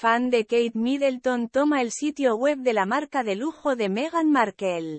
Fan de Kate Middleton toma el sitio web de la marca de lujo de Meghan Markle.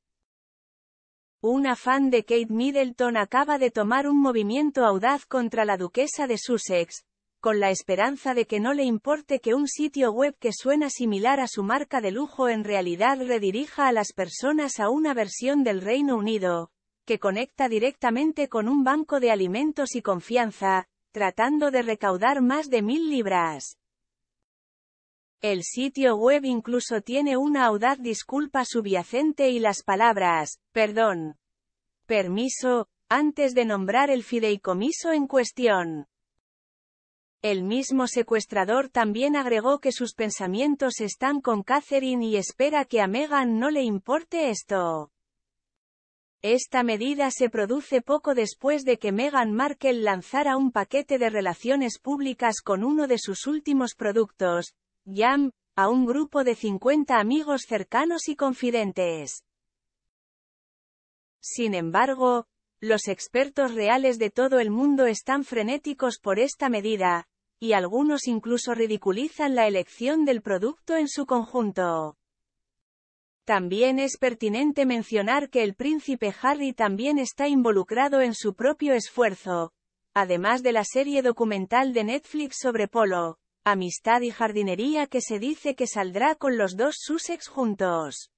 Una fan de Kate Middleton acaba de tomar un movimiento audaz contra la duquesa de Sussex, con la esperanza de que no le importe que un sitio web que suena similar a su marca de lujo en realidad redirija a las personas a una versión del Reino Unido, que conecta directamente con un banco de alimentos y confianza, tratando de recaudar más de 1000 libras. El sitio web incluso tiene una audaz disculpa subyacente y las palabras, perdón, permiso, antes de nombrar el fideicomiso en cuestión. El mismo secuestrador también agregó que sus pensamientos están con Catherine y espera que a Meghan no le importe esto. Esta medida se produce poco después de que Meghan Markle lanzara un paquete de relaciones públicas con uno de sus últimos productos, Jam, a un grupo de 50 amigos cercanos y confidentes. Sin embargo, los expertos reales de todo el mundo están frenéticos por esta medida, y algunos incluso ridiculizan la elección del producto en su conjunto. También es pertinente mencionar que el príncipe Harry también está involucrado en su propio esfuerzo, además de la serie documental de Netflix sobre polo, amistad y jardinería que se dice que saldrá con los dos Sussex juntos.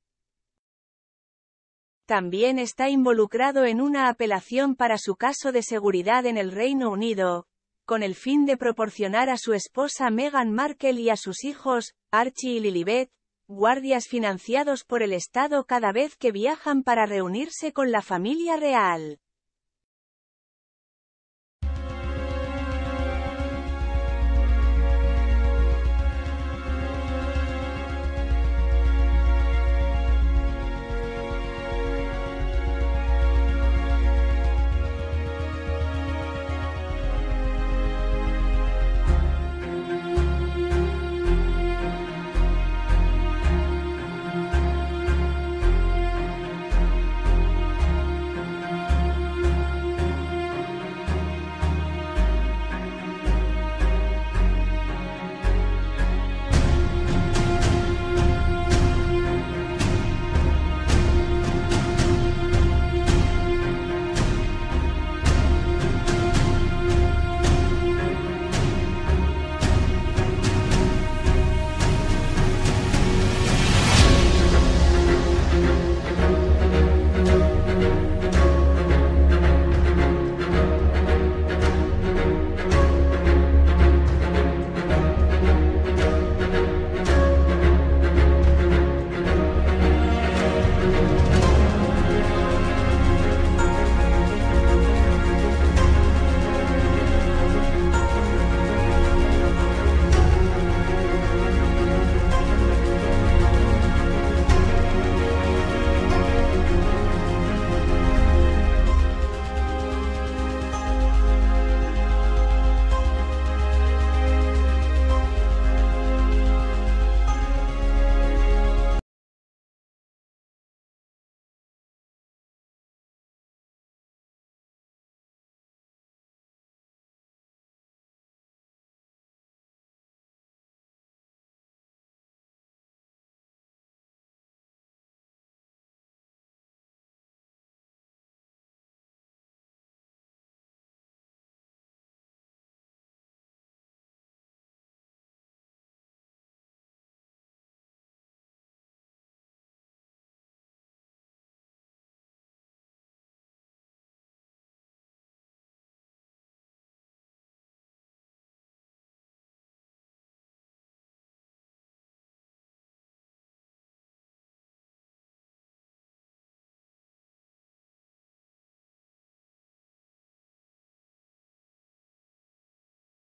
También está involucrado en una apelación para su caso de seguridad en el Reino Unido, con el fin de proporcionar a su esposa Meghan Markle y a sus hijos, Archie y Lilibet, guardias financiados por el Estado cada vez que viajan para reunirse con la familia real.